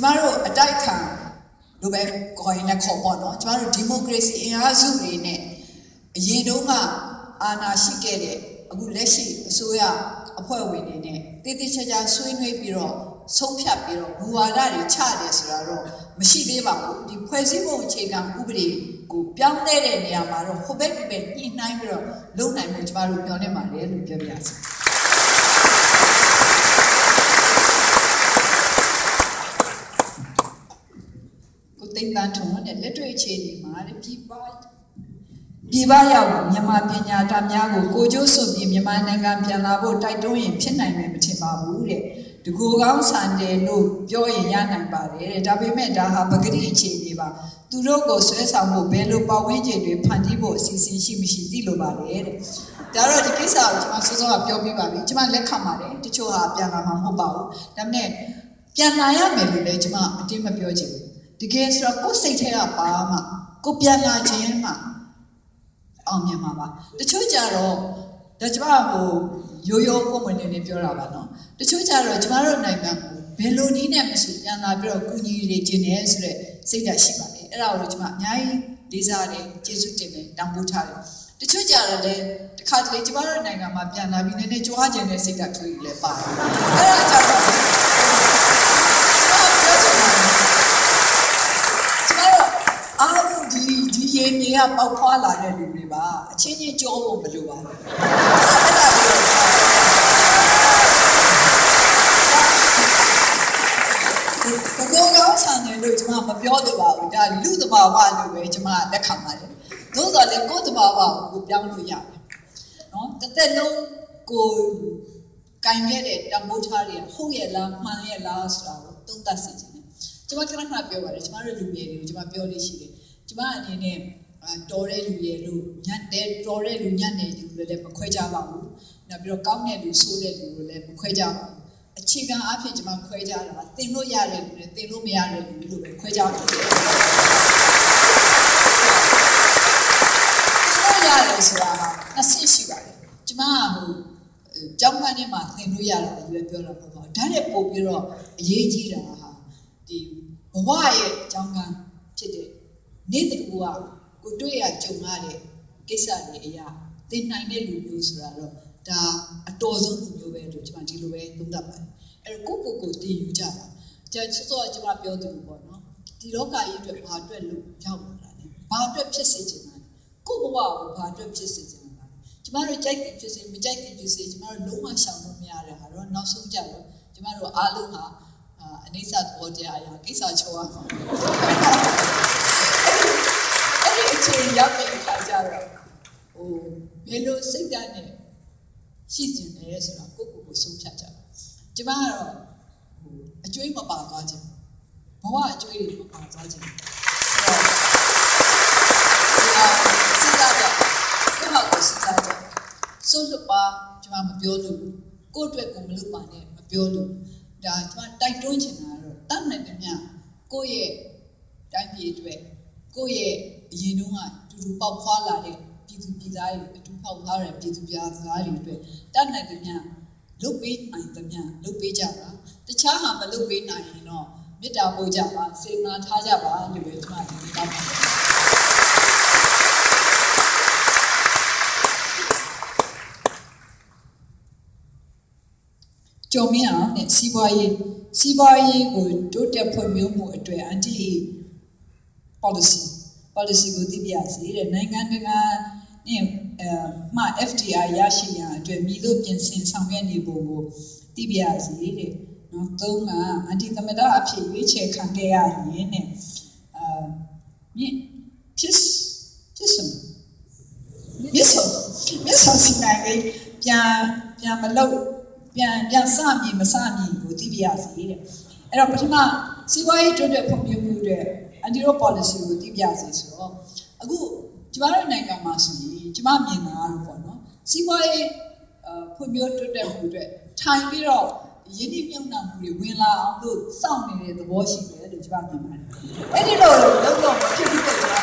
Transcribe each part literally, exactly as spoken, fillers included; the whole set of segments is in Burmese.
Tomorrow a diet do be going a call tomorrow democracy in Azurine Yedoma Anna Shikere a good leshi soya a poor winning it. They teach a swing bureau, so sharp bureau, who are that charges raro, Machideva, the President Chigan Ubri, go beyond there and Yamaro, who bet me in nine bureau, low nine which Maru Yonema, and Javias. Think that on a literature, man, people. Bibaya, Yama Pina, Tamiago, Gojo, so be Yamananga, Pianabo, Taidoin, Pinai, Timabu, the Gogan Sunday, no, Joy, Yana, Bari, Dabimeda, Habagri, Chiliva, Durogo, Suesa, Bello, Bawaji, Pandibo, Sisi, Shimishi, Dilo, Bari. There are the case out, Master of Yobi Babi, Jima Lecamare, the Choha, Piana Mobile, the name Pianaya, Melujama, Tima Bioji. The case of Coseta Palma, Copiana Jema, Omyamama. The Chojaro, the Jabo, Yoyo woman in Piorabano. The Chojaro, Jamaro Naga, Bellonina, Yana Bro, Kuni, Genes, Seda Shiba, Erauchma, Yai, Desare, Jesuitine, Dambutari. The Chojaro, the Catholic Jamaro Naga, Mapiana, Vinene, Johajan, Seda to Lepa. We have a pala and river, a changing job of Lua. The go outside and look to Mamma Biodaba, that Ludaba, one way to my the company. Those are the good Baba who down to Yam. No, that they don't go can get it, Dambutaria, Hoyela, Maniela, don't that's it. Jamaican Happy, it's my Lumia, Jama Biodishi. Jama name. Dore Lu, Yan Dore Luyan, the Quaja, Nabiro Gamne, Sule, the Quaja, a chicken Apijama Quaja, Tino Yare, Tino Miare, Quaja. Yare, Nasi Shiva, Jama, Jamanima, Tino Yara, you have your Tane Popiro, Yejira, the Hawaii, Jangan, Chide, neither Gua. Good day at Jomare, Kesa, then nine news rather, a dozen who you to Mantilue, Tundaba, and Coco goes to you, Java. Judge saw a Java built to Bono. The local you to part of Java, part of Chessage, Coco wow, part of Chessage. Jama rejected Chessage, rejected Chessage, Mara no one shall know me, I not so Java, Jamaro Aluha, Anisa Odia, Kisa Choa. Young Kajara. Oh, Hello, say that name. She's in the air, Coco was so chacha. Jamaro, a dream about Gajan. Moa, a dream about Gajan. Come out with Sitaja. So the bar, Jamama Biolu, go to a Kumulupa name, a Biolu. That's one tight don't you know, done like the man. Go ye, time ye to it. Go ye. You know, to Pop Halla, Pitu Pizai, to Pop Hara, Pitu Piazari, that night the man, look eight nine the man, look Java, the Chama, but look eight nine, you know, Mita Bojava, say not Hajava, and you will try to become. Jomia, and Sibaye, Sibaye would do their poem to anti policy. Policy go Tibiasi, and Nanganga name my F T I Yashia, to a Milopian sin somewhere near Bogo, Tibiasi, no Tonga, anti the Madapi, which I can't get out in it. Tis, tis, Miss Miss Sinai, Pian, Piamalo, Pian, Pian Sami, Masami, go Tibiasi. And a Patima, see why you do that from your mood. And your policy with the Biazis. A good Java Nanga Masi, Jamamina, see why put me to them with time it off. You need young number, win la, look, sounding at the washing bed, the Java man. And you know, don't know what you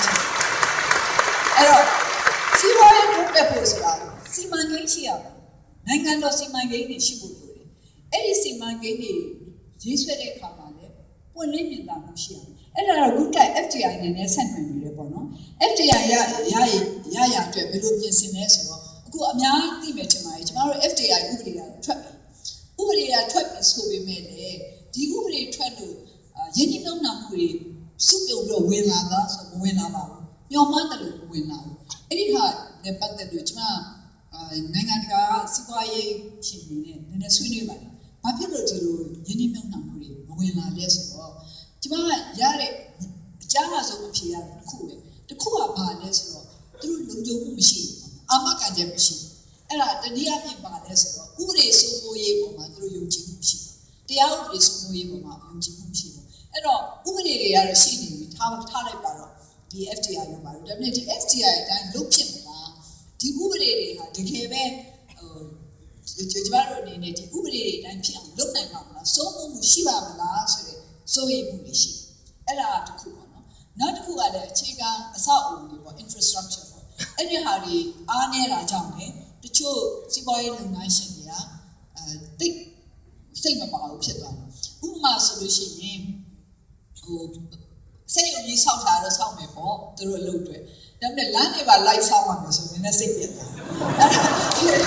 see why I took the post. See my Gacia. Nanga no see my game, she would do it. Any see my game, this way they come on it. ပွင့်လင်းမြင်သာမှုရှိရမယ်အဲ့ဒါတော့ good guy F T I နဲ့နဲ့ဆက်နွယ်နေတယ်ပေါ့နော် F T I ရရရရအတွက်ဘယ်လိုပြင်ဆင်လဲဆိုတော့အခုအများသိမယ်ထင်ပါတယ်ကျမတို့ F T I ဥပဒေကထွက်ပြီဥပဒေကထွက်ပြီဆိုပေမဲ့လေဒီဥပဒေထွက်လို့ရင်းနှီးမြှုပ်နှံမှုတွေစုပြုံပြီးဝင်လာတာဆိုမဝင်လာပါဘူးညော်မှန်းတယ်လို့ဝင်လာဘူးအဲ့ဒီဟာနဲ့ပတ်သက်လို့ကျမနိုင်ငံတကာစီးပွားရေးရှင်တွေနဲ့နည်းနည်းဆွေးနွေးပါတယ်ဘာဖြစ်လို့ဒီလိုရင်းနှီးမြှုပ်နှံမှုတွေမဝင်လာလဲဆိုတော့ကျမရတဲ့အကြားအဆုံးအဖြေရတစ်ခုပဲတစ်ခုကဘာလဲဆိုတော့သူတို့လုံခြုံမှုမရှိဘူးအာမခံချက်မရှိဘူးအဲ့ဒါတနည်းအားဖြင့်ပါလဲဆိုတော့ဥပဒေစိုးမိုးရေးပေါ်မှာသူတို့ယုံကြည်မှုမရှိဘူးတရားဥပဒေစိုးမိုးရေးပေါ်မှာယုံကြည်မှုမရှိဘူးအဲ့တော့ဥပဒေတွေကတော့ရှိနေပြီထားထားလိုက်ပါတော့ဒီ F T I လို့ပါတော့ဒါပေမဲ့ဒီ F T I အတိုင်းလုပ်ဖြစ်မလားဒီဥပဒေတွေဟာတကယ်ပဲဟိုကျမတို့အနေနဲ့ဒီဥပဒေတွေအတိုင်းဖြစ်အောင်လုပ်နိုင်မှာမလားစိုးမိုးမှုရှိပါမလားဆိုတဲ့စိုးရိမ်မှုတွေရှိအဲ့ဒါတစ်ခုပေါ့နော်နောက်တစ်ခုကလည်းအခြေခံအဆောက်အအုံတွေပေါ့ infrastructure ပေါ့အဲ့ဒီဟာတွေအားနည်းတာကြောင့်လေတချို့စီးပွားရေးလုပ်ငန်းရှင်တွေကအဲတိတ်စိတ်မပါဘူးဖြစ်သွားတယ်ဥပမာဆိုလို့ရှိရင်ဟိုစိတ်အကြီးဆောက်တာတော့ဆောက်မယ်ပေါ့သူတို့အလုပ်တွေဒါပေမဲ့လမ်းတွေပါလိုက်ဆောက်ရမယ်ဆိုရင်လည်းစိတ်ပြတ်သွားအဲ့ဒါဒီဒီ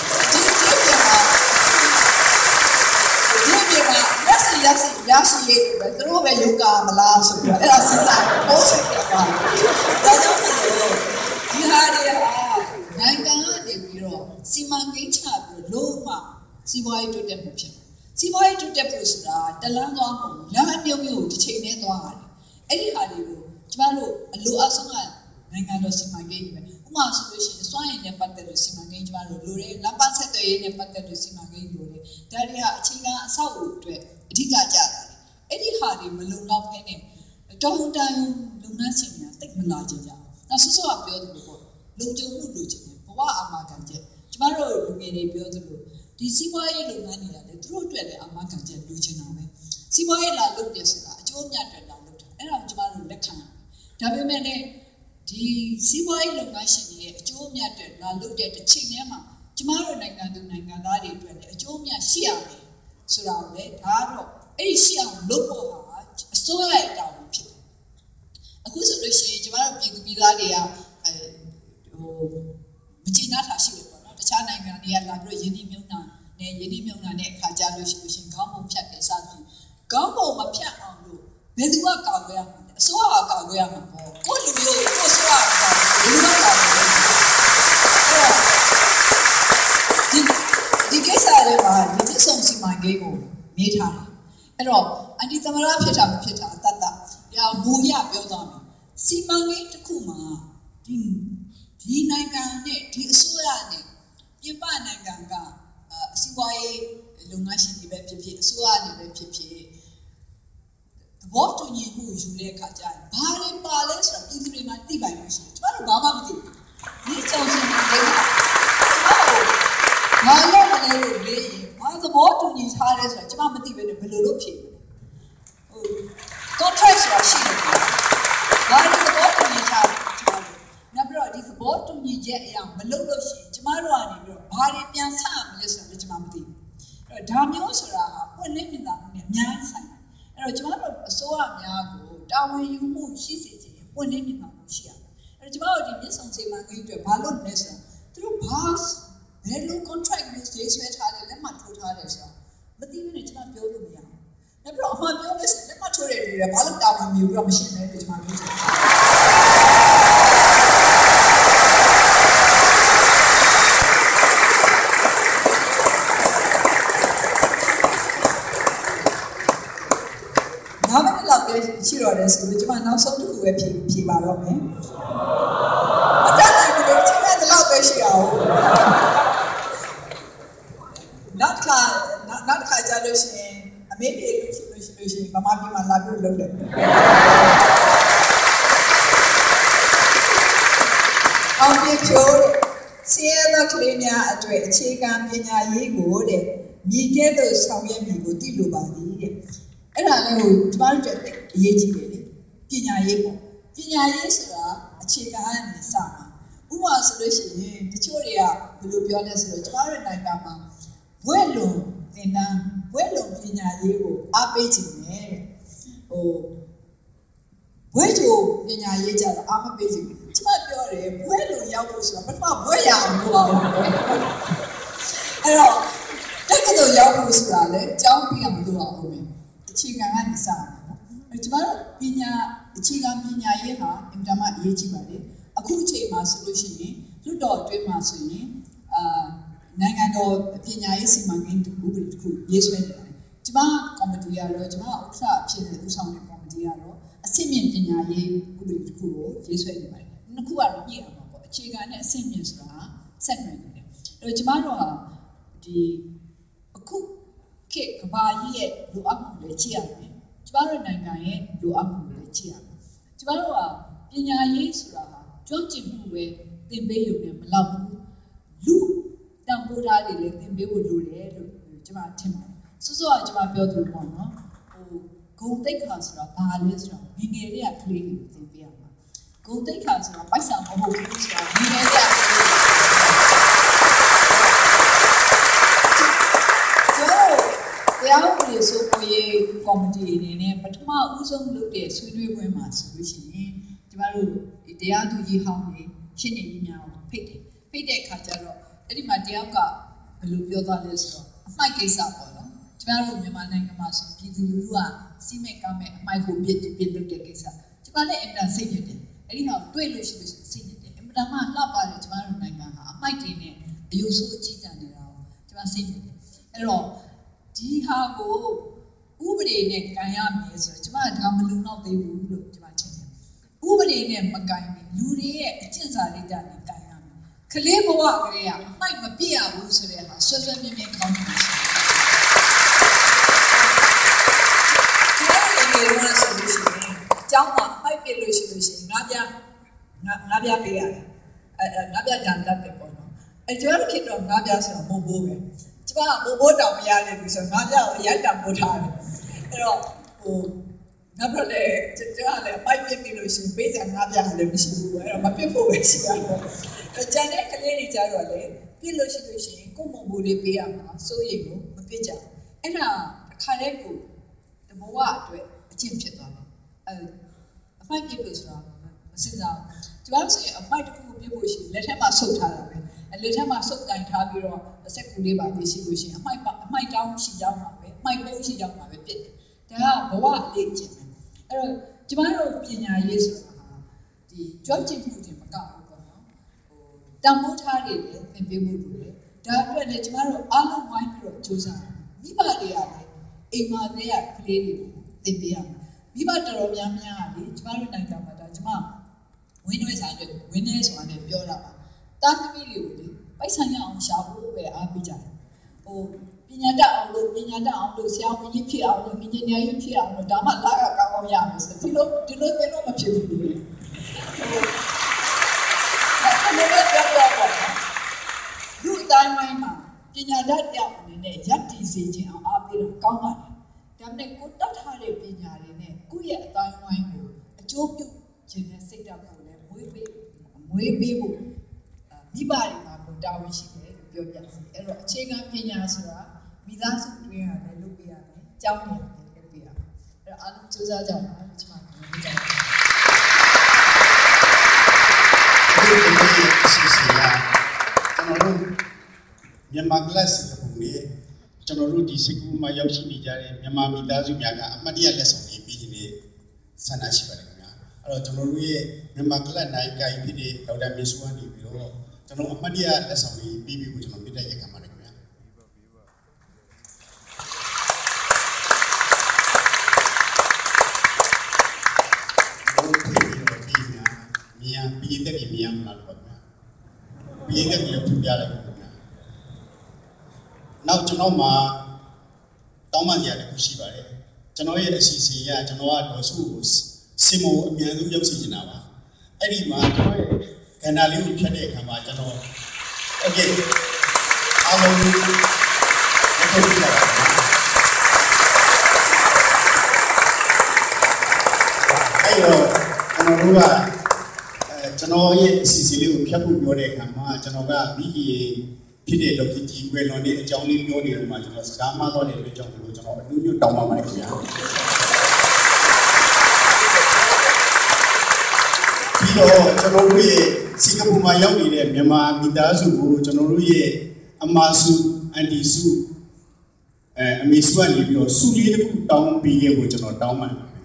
ဒီမှာလက်စီလက်စီရရှိရေးပဲသူတို့ပဲယုံကာမလားဆိုပြီးအဲ့ဒါစဉ်းစားပိုးစိတ်ပြတ်သွားဒါကြောင့်ဒီဟာတွေဟာနိုင်ငံကနေပြီးတော့စီမံကိန်းချပြီးလုံးဝစီးပွားရေးတိုးတက်မှုဖြစ်စီးပွားရေးတိုးတက်ဖို့ဆိုတာတလန်းသွားမှုလမ်းအမျိုးမျိုးတစ်ချိန်နဲ့သွားရတယ်အဲ့ဒီဟာတွေကိုကျမတို့အလိုအဆုံးကနိုင်ငံတော်စီမံကိန်းပဲဥပမာဆိုလို့ရှိရင်စွမ်းရည်နဲ့ပတ်သက်လို့စီမံကိန်းကျမတို့လိုတယ်လမ်းပန်းဆက်သွယ်ရေးနဲ့ပတ်သက်လို့စီမံကိန်းလိုတယ်ဒါတွေဟာအခြေခံအဆောက်အအုံအတွက်အဓိကကျတာအဲ့ဒီဟာတွေမလုံလောက်ခဲနဲ့တောင်းတန်းလုပ်ငန်းရှင်များတိတ်မလာကြကြအောင်ဆော့ဆော့ကပြောတယ်ပေါ့လုံခြုံမှုလိုချင်တယ်ဘဝအာမခံချက်ကျမတို့လူငယ်တွေပြောသလိုဒီစီးပွားရေးလုပ်ငန်းတွေကလည်းသူတို့အတွက်လည်းအာမခံချက်လိုချင်တာပဲစီးပွားရေးလာလုပ်တယ်ဆိုတာအကျိုးအမြတ်တွေလာလုပ်တာအဲ့ဒါကိုကျမတို့လက်ခံရတယ်ဒါပေမဲ့လည်းဒီစီးပွားရေးလုပ်ငန်းရှင်တွေရဲ့အကျိုးအမြတ်တွေလာလုပ်တဲ့တစ်ချိန်တည်းမှာကျမတို့နိုင်ငံသူနိုင်ငံသားတွေအတွက်လည်းအကျိုးအမြတ်ရှိရမယ်ဆိုတာကိုလည်းဒါကတော့အဲ့ဒီရှိအောင်လုပ်ဖို့ဟာအစိုးရရဲ့တာဝန်ဖြစ်တယ်အခုဆိုလို့ရှိရင်ကျမတို့ပြည်သူပြည်သားတွေကအဲဟိုမကျေနပ်တာရှိတယ်ပေါ့နော်တခြားနိုင်ငံတွေကလာပြီးရင်းနှီးမြှုပ်နှံနဲ့ရင်းနှီးမြှုပ်နှံတဲ့အခါကျလို့ရှိရင်ခေါင်းပုံဖြတ်တယ်စသဖြင့်ခေါင်းပုံမဖြတ်အောင်လို့ဘယ်သူကကောက်ရမှာလဲအစိုးရကကောက်ရမှာပေါ့ကိုလူမျိုးကိုအစိုးရကကောက်ဘယ်သူကကောက်လဲဒီဒီကိစ္စတွေမှာဒီသစ္စာစီမံကိန်းကိုမေးထားတယ်အဲ့တော့အန်တီသမရဖြစ်တာမဖြစ်တာတတ်တာဒါမူရပြောသွားမယ်စီမံကိန်းတစ်ခုမှာဒီဒီနိုင်ငံနဲ့ဒီအစိုးရနဲ့ပြည်ပနိုင်ငံကအစီအပွားရေးလုပ်ငန်းရှင်တွေပဲဖြစ်ဖြစ်အစိုးရတွေပဲဖြစ်ဖြစ်သဘောတူညီမှုယူတဲ့အခါကျရင်ဘာတွေပါလဲဆိုတော့ပြည်သူတွေမှာသိပိုင်မှုရှိတယ်ကျမတို့ဘာမှမသိဘူးဒီကြောင့်ရှင်တွေကဘာလို့မလဲလို့လေဘာသဘောတူညီထားလဲဆိုတော့ကျမမသိဘဲနဲ့ဘယ်လိုလုပ်ဖြစ်လဲဟို contract ဆိုတာရှိတယ်ဘာလို့သဘောတူညီထားလဲနောက်ပြီးတော့ဒီသဘောတူညီချက်အရာမလုပ်လို့ရှိရင်ကျမတို့ကနေပြီးတော့ဘာတွေပြန်ဆရမလဲဆိုတော့ကျမမသိဘူးအဲ့တော့ဒါမျိုးဆိုတာကပွင့်လင်းမြင်သာမှုနဲ့အများကြီးဆိုင်တယ်အဲ့တော့ကျမတို့အစိုးရများကိုတာဝန်ယူမှုရှိစေချင်ပွင့်လင်းမြင်သာမှုရှိရမယ်အဲ့တော့ကျမတို့ဒီမြစ်ဆုံစီမံကိန်းတွေဘာလုပ်လဲဆိုတော့သူတို့ဘာဘယ်လို contract မျိုးရေးဆွဲထားတယ်လက်မှတ်ထိုးထားတယ်ဆိုတော့မသိဘူးနဲ့ကျမပြောလို့မရဘူးနောက်ပြီးတော့အမှန်ပြောလို့ဆိုရင်လက်မှတ်ထိုးတဲ့လူတွေဘာလို့တာဝန်ယူပြီးတော့မရှင်းလဲလို့ကျမပြောချင်တယ်ရှိတော့တယ်ဆိုတော့ကျွန်မနောက်ဆုံးတစ်ခုပဲဖြေဖြေပါတော့မယ်အတတ်နိုင်ဘူးလို့ချိန်တဲ့လောက်ပဲရှိအောင်နောက်ခါနောက်ခါကြလို့ရှိရင်အမေပြေလို့ရှိလို့ရှိလို့ရှိရင်မမပြေမှာလာပြီးလုပ်တယ်အောင်ပြေချိုးတဲ့ဆင်းရဲသောကလေးများအတွက်အခြေခံပညာရေးကိုတဲ့မြည်ကဲ့သို့ဆောင်ရွက်မည်ကိုသိလိုပါသည်တဲ့အဲ့ဒါလည်းဟိုကျမတို့တက်အရေးကြီးတယ်လေပညာရေးပေါ့ပညာရေးဆိုတာအခြေခံအနေစမှာဥပမာဆိုလို့ရှိရင်တချို့တွေကဘယ်လိုပြောလဲဆိုတော့ကျမတို့နိုင်ငံမှာဘွဲ့လွန်သင်တန်းဘွဲ့လွန်ပညာရေးကိုအားပေးခြင်းနဲ့ဟိုဘွဲချိုပညာရေးကြတော့အာမပေးချင်ကျမပြောတယ်ဘွဲလို့ရောက်လို့ဆိုတော့ပထမဘွဲရအောင်လုပ်အောင်အဲ့တော့တက္ကသိုလ်ရောက်လို့ဆိုတာလေကျောင်းပြီးအောင်လုပ်အောင်ပဲအခြေခံကနေစအောင်နော်အဲ့ကျမတို့ပညာအခြေခံပညာရေးဟာအင်တာမအရေးကြီးပါတယ်အခုအချိန်မှာဆိုလို့ရှိရင်လွတ်တော်အတွင်းမှာဆိုရင်အာနိုင်ငံတော်ပညာရေးစီမံကိန်းတစ်ခုတစ်ခုရေးဆွဲနေတယ်ကျမကော်မတီကတော့ကျမဥက္ကဋ္ဌအဖြစ်နဲ့ဦးဆောင်တဲ့ကော်မတီကတော့အဆင့်မြင့်ပညာရေးဥပဒေတစ်ခုကိုရေးဆွဲနေပါတယ်နှစ်ခုကတော့ညှိအောင်ပါပေါ့အခြေခံနဲ့အဆင့်မြင့်ဆိုတာဆက်နွယ်နေတယ်အဲ့တော့ကျမတို့ဟာဒီအခုခေတ်ကမ္ဘာကြီးရဲ့လိုအပ်မှုတွေကြည့်ရမယ်ကျမတို့နိုင်ငံရဲ့လိုအပ်မှုတွေကြည့်ရမယ်ကျမတို့ဟာပညာရေးဆိုတာဟာကျွမ်းကျင်မှုပဲသင်ပေးရုံနဲ့မလောက်ဘူးလူတန်ဖိုးထားတွေလည်းသင်ပေးဖို့လိုတယ်လို့ကျမထင်ပါတယ်စစောကကျမပြောသလိုပေါ့နော်ဟိုဂုံတိတ်ခါဆိုတာဘာလဲဆိုတော့ငငယ်လေးကကလေးတွေကိုသင်ပေးရမှာဂုံတိတ်ခါဆိုတာပိုက်ဆံမဟုတ်ဘူးဆိုတာငငယ်လေးကတရားဥပဒေစိုးမိုးရေးကော်မတီအနေနဲ့ပထမဦးဆုံးလုပ်တဲ့ဆွေးနွေးပွဲမှာဆိုလို့ရှိရင်ကျမတို့တရားသူကြီးဟောင်းတွေရှင်းနေကြီးများကိုဖိတ်တယ်ဖိတ်တဲ့အခါကျတော့အဲ့ဒီမှာတယောက်ကဘယ်လိုပြောသွားလဲဆိုတော့အမှိုက်ကိစ္စပေါ့နော်ကျမတို့မြန်မာနိုင်ငံမှာဆိုပြည်သူလူထုကစီမံကမ်းမဲ့အမှိုက်ကိုပြစ်ပြစ်လုပ်တဲ့ကိစ္စကျမလည်းအင်တာစိတ်ညစ်တယ်အဲ့ဒီဟာကိုတွေ့လို့ရှိလို့စိတ်ညစ်တယ်အင်တာမှလှပတယ်ကျမတို့နိုင်ငံဟာအမှိုက်တွေနဲ့အယုဆိုးအကြီးတန်းနေတာကိုကျမစိတ်ညစ်တယ်အဲ့တော့ဒီဟာကိုဥပဒေနဲ့ကန်ရမယ်ဆိုတော့ကျမကဒါမလုံလောက်သေးဘူးလို့ကျမထင်တယ်ဥပဒေနဲ့မကန်ဘူးလူတွေရဲ့အကျင့်စာရိတ္တနဲ့ကန်ရမယ်ကလေးဘဝကလေးကအမှိုက်မပြည့်ရဘူးဆိုတဲ့ဟာဆွဆွမြဲမြဲကောင်းတယ်ကျမတို့လည်းဆိုလို့ရှိရင်ကျောင်းမှာအမှိုက်ပြည့်လို့ရှိလို့ရှိရင်ငါးပြငါးငါးပြပေးရတယ်အဲငါးပြတန်တတ်တယ်ပေါ့နော်အဲကျမတို့ခေတ္တတော့ငါးပြဆိုတော့မိုးဘိုးပဲကျမကမိုးဘိုးတောင်မရနိုင်ဘူးဆိုတော့ငါးပြကိုရိုက်တံပို့ထားတယ်အဲ့တော့ဟိုနောက်တော့လေကျကျလည်းပိုက်ပြပြီးလို့ရှိရင်ပေးစရာငါးပြလည်းမရှိဘူးအဲ့တော့မပြစ်ဖို့ပဲရှိရတယ်။ကျန်တဲ့ကလေးတွေကြတော့လေပြစ်လို့ရှိလို့ရှိရင်ကိုယ်မုံဘူးလေးပေးရမှာစိုးရိမ်လို့မပြစ်ကြဘူး။အဲ့ဒါတစ်ခါတည်းကိုတဘဝအတွက်အကျင့်ဖြစ်သွားတယ်။အဲအမိုက်ပြစ်လို့ဆိုတာမစင်စားဘူး။ကျမတို့ဆိုရင်အမိုက်တစ်ခုပြစ်ဖို့ရှိရင်လက်ထက်မှာဆုပ်ထားတာပဲ။အဲလက်ထက်မှာဆုပ်တိုင်ထားပြီးတော့စက်ကူလေးပါလေးရှိလို့ရှိရင်အမိုက်အမိုက်တောင်းရှိကြမှာပဲ။အမိုက်ပုံးရှိကြမှာပဲပြစ်တယ်။ဒါကဘဝအလေးကျင့်တယ်။အဲ့တော့ကျမတို့ပညာရေးဆိုတာဟာဒီကြွကျင့်မှုတွေမကောက်ဘူးပေါ့နော်ဟိုတန်ဖိုးထားတွေလည်းသင်ပေးဖို့လိုတယ်ဒါအတွက်လည်းကျမတို့အားလုံးဝိုင်းပြီးတော့ကြိုးစားမိဘတွေကလည်းအိမ်မှာတည်းကကလေးတွေကိုသင်ပေးရမယ်မိဘတော်တော်များများကလေကျမတို့နိုင်ငံမှာဒါကျမဝင်းနှွေးစာအတွက်ဝင်းနေဆိုတာနဲ့ပြောတာပါတာသမီးတွေကိုလေပိုက်ဆံရအောင်ရှာဖို့ပဲအားပေးကြတယ်ဟိုပညာတတ်အောင်လို့ပညာတတ်အောင်လို့ဆရာဝန်ကြီးဖြစ်အောင်လို့အင်ဂျင်နီယာကြီးဖြစ်အောင်လို့ဒါမှလာကကောင်းအောင်ရမယ်ဆိုဒီလိုဒီလိုပဲတော့မဖြစ်ဘူးလေဟိုအဲ့ဒါလည်းပြောပြပါလူတိုင်းတိုင်းမှာပညာတတ်တဲ့အနေနဲ့ရပ်တည်စေခြင်းအောင်အားပေးတော့ကောင်းပါတယ်ဒါပေမဲ့ကိုတတ်ထားတဲ့ပညာတွေနဲ့ကိုယ့်ရဲ့အတိုင်းဝိုင်းကိုအကျိုးပြုခြင်းနဲ့စိတ်ဓာတ်ကိုလည်းမွေးပေးမွေးပေးဖို့မိဘတွေမှာကိုတာဝန်ရှိတယ်လို့ပြောပြစီအဲ့တော့အခြေခံပညာဆိုတာမိသားစုတွင်းရတယ်လုပ်ပေးရမယ်။ကျောင်းနေရတယ်လုပ်ပေးရမယ်။အဲ့တော့အားလုံးစူးစမ်းကြပါလို့ကျွန်မပြောကြပါတယ်။ဒီနေ့အစီအစဉ်ကကျွန်တော်တို့မြန်မာ class ပုံလေးကျွန်တော်တို့ဒီစကူမှာရောက်ရှိနေကြတဲ့မြန်မာမိသားစုများကအမှတ်တရလက်ဆောင်တွေပြီးခြင်းနဲ့ဆန္ဒရှိပါတယ်ခင်ဗျာ။အဲ့တော့ကျွန်တော်တို့ရဲ့မြန်မာ class နိုင်ကိုင်ဖြစ်တဲ့ဒေါက်တာမင်းစုကနေပြီးတော့ကျွန်တော်အမှတ်တရလက်ဆောင်တွေပြီးပြီးကိုကျွန်တော်ပြတဲ့ရက်ခံပါတယ်ခင်ဗျာ။မြန်ပြည်သက်ကြီးမြန်လာတော့ဗျာပြည်သက်ကြီးကိုပြပြလိုက်ပါဗျာနောက်ကျွန်တော်မှာတောင်းပန်ကြရတဲ့ခုရှိပါတယ်ကျွန်တော်ရဲ့အစီအစဉ်ကကျွန်တော်ကတော့စုကိုစင်မိုအမြန်ဆုံးရောက်စီနေတာပါအဲ့ဒီမှာကျွန်တော်ရဲ့ကဏ္ဍလေးကိုဖြတ်တဲ့အခါမှာကျွန်တော်โอเคအားလုံးကိုထုတ်ပြပါအဲ့တော့ကျွန်တော်တို့ကကျွန်တော်ရဲ့အစီအစဉ်လေးကိုဖြတ်ဖို့ပြောတဲ့အခါမှာကျွန်တော်ကမိကြီးဖြစ်တဲ့ဒေါက်တာကြီးကွယ်လွန်တဲ့အကြောင်းလေးပြောနေတော့မှကျွန်တော်စကားမှားတော့တဲ့အကြောင်းကိုကျွန်တော်အနူးညွတ်တောင်းပါပါတယ်ခင်ဗျာတော့ကျွန်တော်တို့ရဲ့စင်ကာပူမှာရောက်နေတဲ့မြန်မာမိသားစုကိုကျွန်တော်တို့ရဲ့အမစုအန်တီစုအဲအမေစုကနေပြီးတော့စုလေးတစ်ခုတောင်းပေးခဲ့ဖို့ကျွန်တော်တောင်းပန်ပါတယ်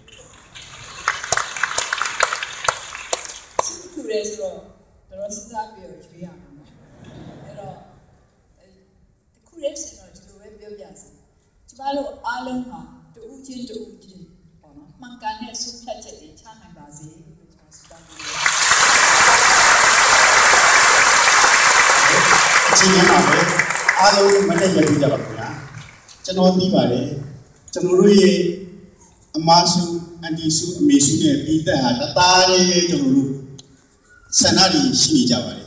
စုရဲဆိုတော့တော့စဉ်းစားပြီးတော့ရွေးရမှာနော်အဲ့တော့တခုရဲစင်တော့ဒီလိုပဲပြောပြစီကျမတို့အားလုံးဟာတူဦးချင်းတူဦးချင်းပေါ့နော်မှန်ကန်တဲ့ဆုံးဖြတ်ချက်တွေချနိုင်ပါစေလို့ကျွန်တော်ဆုတောင်းပေးပါတယ်အချင်းချင်းပါပဲအားလုံးမတက်ရပြကြပါခင်ဗျာကျွန်တော်သိပါတယ်ကျွန်တော်တို့ရဲ့အမစုအန်တီစုအမေစုနဲ့ပြည်သက်ဟာတသားလေးကျွန်တော်တို့ဆန္ဒတွေရှိနေကြပါတယ်